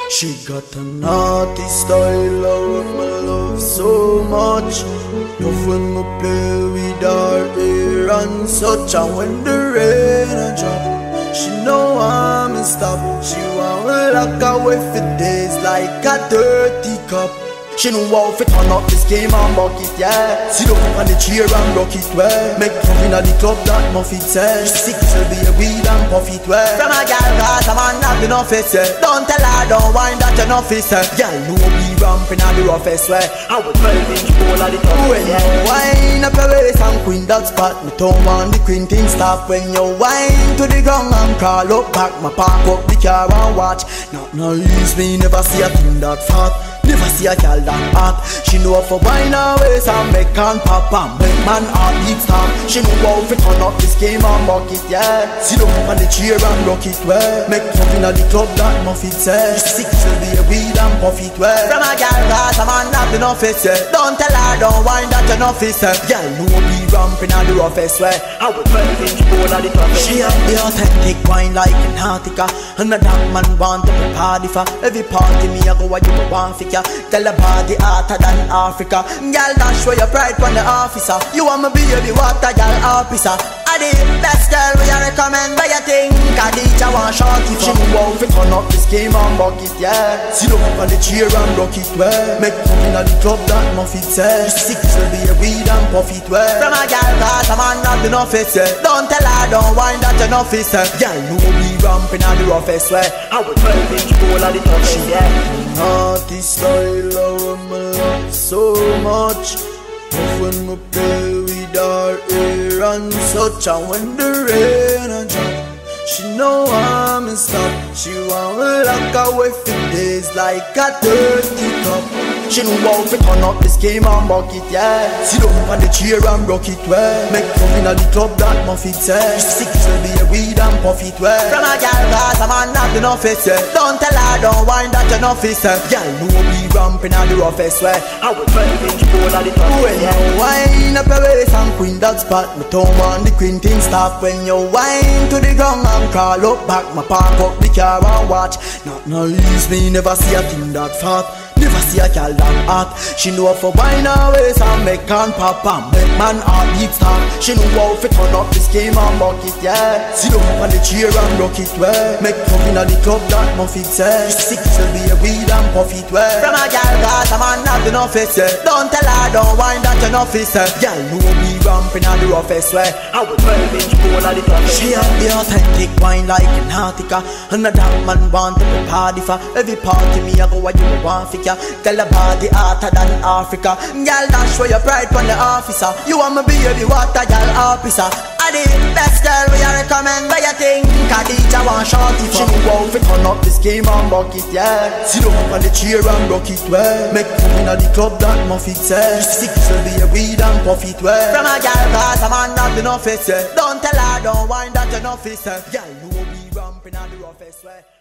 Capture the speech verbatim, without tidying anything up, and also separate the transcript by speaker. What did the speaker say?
Speaker 1: She got a naughty style, oh, me love so much. Love when me play with her hair and such. And when the rain a drop, she know I'm in stop. She want me lock away for days like a dirty cup. She know how to turn up this game and bucket, yeah. Sit up on the chair and rock it well. Make love in the club that Muffet says. She sick, she'll be a weed and puff it well. From a girl cause a man have enough it, yeah. Don't tell her, don't whine that you're not fit, yeah. Girl know we ramping at the roughest way. I would twelve inch bowl at the top. When you whine up your waist and queen that spot, me tongue on the queen thing stop. When you whine to the ground and crawl up back, my park up the car and watch. Not no use me, never see a thing that fat. Never see a girl that hot. She know for wine her waist and make can pop and make man heart beat stop. She know how to turn up this game and bucket, yeah. Sit up on the chair and rock it well. Make love in the club that Muffet says. She sick, she'll be a weed and puff it well. From a girl cause a man have enough it, yeah. Don't tell her, don't whine that you're not fit, yeah. Girl know we ramping at the roughest way. I would twelve inch bowl at the top. She have the authentic wine like an Antarctica. And a dark man want to be party for. Every party me I go where you want for. Tell her body hotter than Africa. Girl, dash where your pride from the officer. You want me baby, what a girl officer. I the best girl we recommend by your thing. Khadija want shorty for. She know how to turn up this game and bucket, yeah. Sit up on the chair and rock it well. Make love in the club that Muffet says. She sick, she'll be a weed and puff it well. From a girl cause a man have enough it, yeah. Don't tell her, don't whine that you're not fit, yeah. Girl know we ramping at the roughest way. I would twelve inch bowl at the top, yeah. Naughty style, oh, me love so much. Love when me play with her hair and such. And when the rain a drop, she know I'm in stop. She want me lock away for days like a dirty cup. She know how to turn up this game and bucket, yeah. Sit up on the chair and rock it well. Make love in the club that Muffet says. She sick, she'll be a weed and puff it well. From a girl cause a man have enough it, yeah. Don't tell her, don't whine that you're not fit, yeah. Girl know we ramping at the roughest way. I would twelve inch bowl at the top. When you whine up your waist and queen that spot, me tongue on the queen thing stop. When you whine to the ground and crawl up back, my park up the car and watch. Not no use me, never see a thing that fat. Never see a girl that hot. She know for wine her waist and make can pop and make man heart beat stop. She know how to turn up this game and bucket, yeah. Sit up on the chair and rock it well. Make love in the club that Muffet says. She sick, she'll be a weed and puff it well. From a girl cause a man have enough it, yeah. Don't tell her, don't whine that you're not fit, yeah. Girl know we ramping at the roughest way. I would twelve inch bowl at the top. She have the authentic wine like an Antarctica. And a dark man want to be party for. Every party me I go where you want for. Tell her body hotter than Africa. Girl, dash where your pride from the officer. You want me baby, what a girl officer. I the best girl we recommend by your thing. Khadija want shorty for. She know how to turn up this game and bucket, yeah. Sit up on the chair and rock it well. Make love in the club that Muffet says. She sick, she'll be a weed and puff it well. From a girl cause a man have enough it, yeah. Don't tell her, don't whine that you're not fit, yeah. Girl know we ramping at the roughest way.